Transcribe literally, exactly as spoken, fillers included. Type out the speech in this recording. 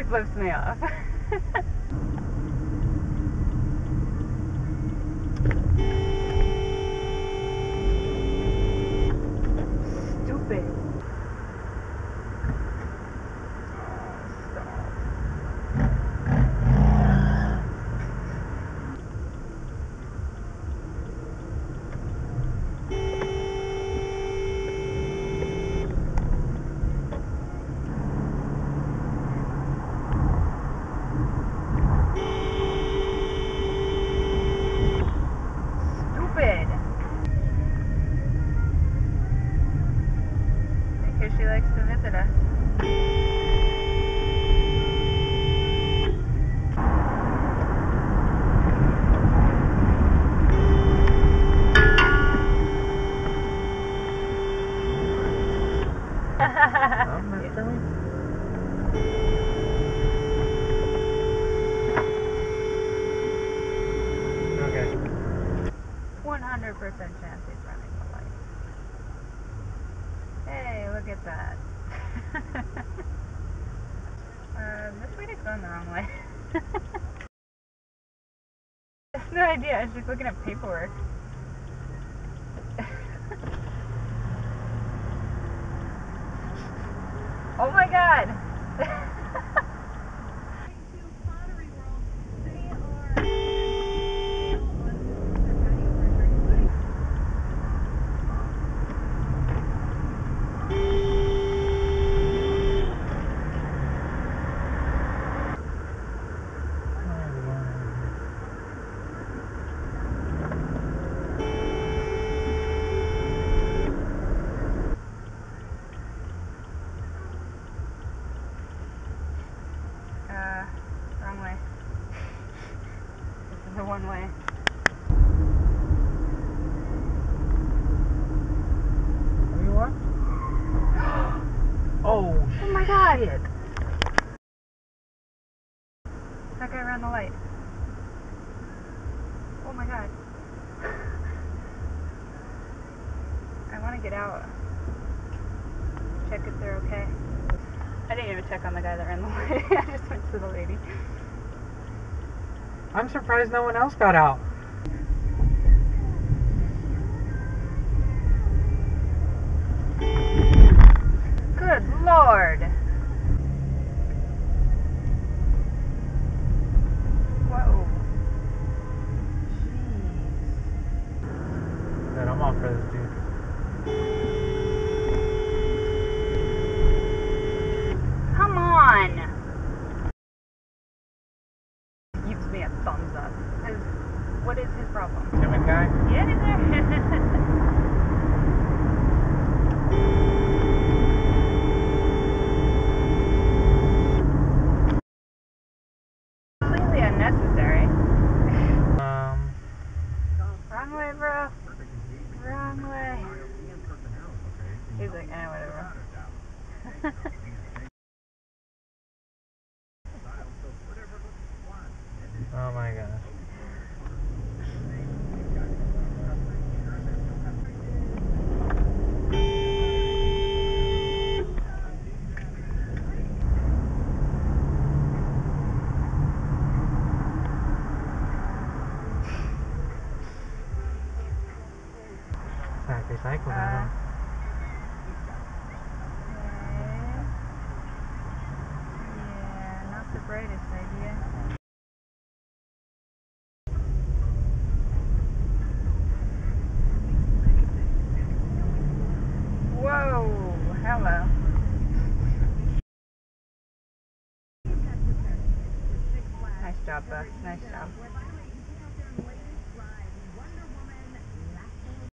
flips me off. Stupid. She likes to visit us. I'm not doing. Okay. one hundred percent chance he's running the light. Hey, look at that. uh, this lady's going the wrong way. I have no idea. She's looking at paperwork. Oh my god! Uh, wrong way. This is the one way. Where you are? Oh, oh my god! Shit. That guy ran the light. Oh my god. I want to get out. Check if they're okay. I didn't even check on the guy that ran the light. I just went to the lady. I'm surprised no one else got out. Good lord. Whoa. Jeez. But I'm off for this dude. Come on. Gives me a thumbs up. His, what is his problem? Timid guy? Yeah, is there? Completely unnecessary. Um. Wrong way, bro. Wrong way. He's like, eh, whatever. Oh my gosh. Exactly, cycle that. Uh, yeah, not the brightest idea. Whoa, hello. Nice job, Beth. Nice job.